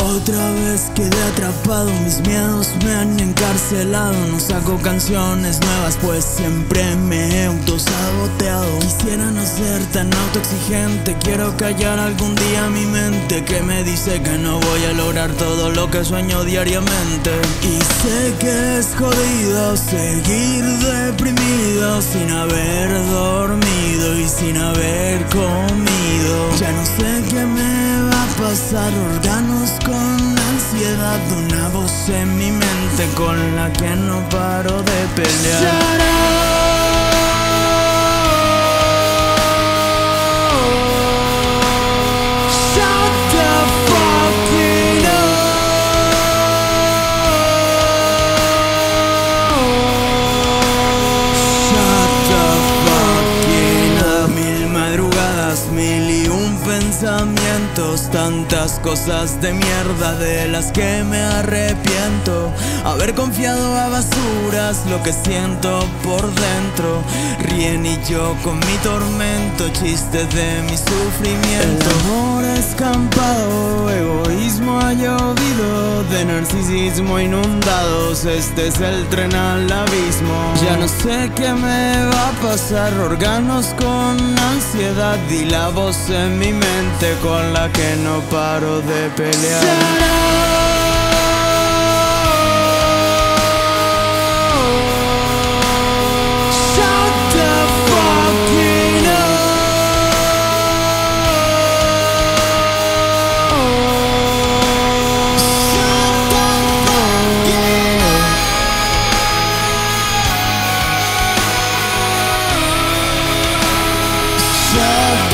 Otra vez quedé atrapado, mis miedos me han encarcelado. No saco canciones nuevas pues siempre me he autosaboteado. Quisiera no ser tan autoexigente, quiero callar algún día mi mente que me dice que no voy a lograr todo lo que sueño diariamente. Y sé que es jodido seguir deprimido sin haber dormido y sin haber comido. Ya no sé qué me va a pasar, órganos con ansiedad, una voz en mi mente con la que no paro de pelear. Mil y un pensamientos, tantas cosas de mierda de las que me arrepiento. Haber confiado a basuras lo que siento por dentro. Rien y yo con mi tormento, chistes de mi sufrimiento. El amor escampado, egoísmo ha llovido, de narcisismo inundados, este es el tren al abismo. Ya no sé qué me va a pasar, órganos con ansiedad y la voz en mi mente con la que no paro de pelear. Shut